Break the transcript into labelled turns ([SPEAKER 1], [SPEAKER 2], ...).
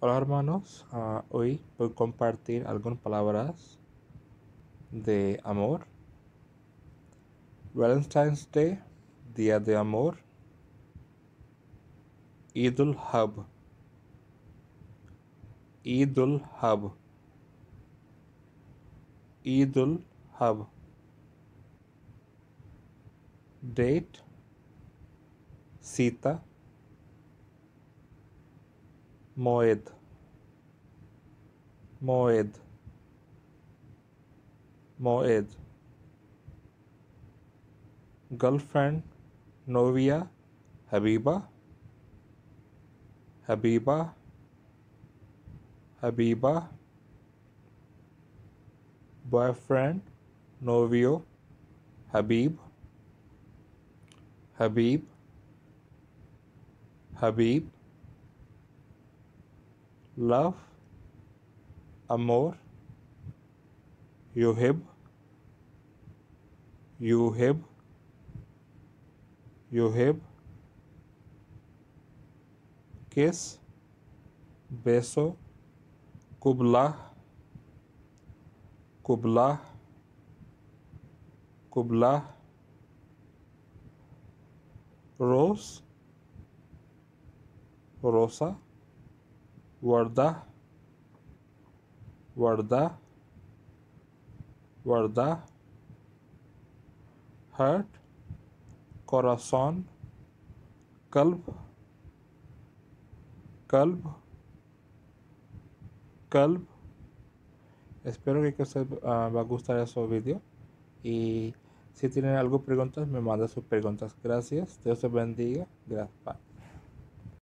[SPEAKER 1] Hola hermanos, hoy voy a compartir algunas palabras de amor. Valentine's Day, Día de Amor. Idul Hub, Idul Hub, Idul Hub. Date, Sita, Moed, Moed, Moed. Girlfriend, Novia, Habiba, Habiba, Habiba. Boyfriend, Novio, Habib, Habib, Habib. Love, amor, yuhib, yuhib, yuhib. Kiss, beso, kubla, kubla, kubla. Rose, rosa, warda, warda, warda. Heart, corazón, kalb, kalb, kalb. Espero que os va a gustar ese video y si tienen alguna pregunta me manda sus preguntas. Gracias, Dios te bendiga. Gracias. Bye.